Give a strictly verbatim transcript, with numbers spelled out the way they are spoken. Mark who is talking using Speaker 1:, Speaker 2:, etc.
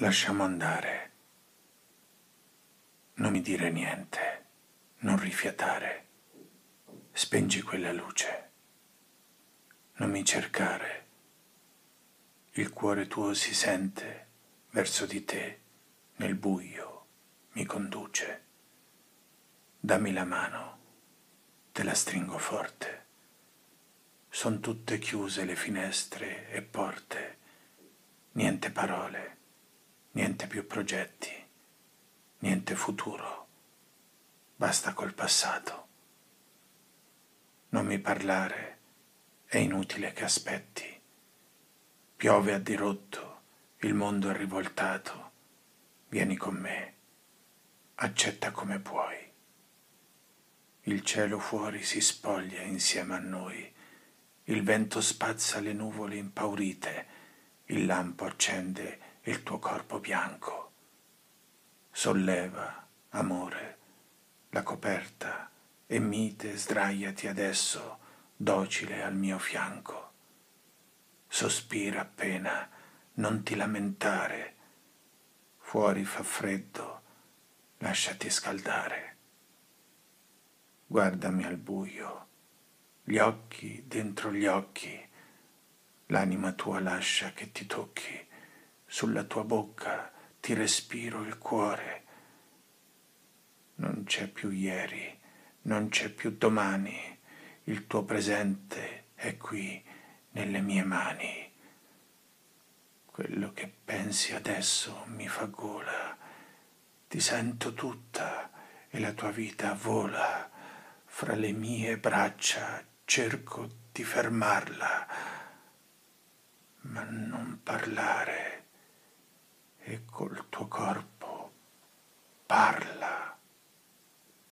Speaker 1: Lasciamo andare. Non mi dire niente, non rifiatare. Spengi quella luce. Non mi cercare. Il cuore tuo si sente verso di te, nel buio mi conduce. Dammi la mano, te la stringo forte. Son tutte chiuse le finestre e porte. Niente parole, niente più progetti, niente futuro. Basta col passato. Non mi parlare, è inutile che aspetti. Piove a dirotto, il mondo è rivoltato. Vieni con me, accetta come puoi. Il cielo fuori si spoglia insieme a noi. Il vento spazza le nuvole impaurite. Il lampo accende il tuo corpo bianco. Solleva, amore, la coperta e mite sdraiati adesso, docile al mio fianco. Sospira appena, non ti lamentare. Fuori fa freddo, lasciati scaldare. Guardami al buio, gli occhi dentro gli occhi. L'anima tua lascia che ti tocchi. Sulla tua bocca ti respiro il cuore. Non c'è più ieri, non c'è più domani. Il tuo presente è qui nelle mie mani. Quello che pensi adesso mi fa gola. Ti sento tutta e la tua vita vola. Fra le mie braccia cerco di fermarla, ma non parlare e col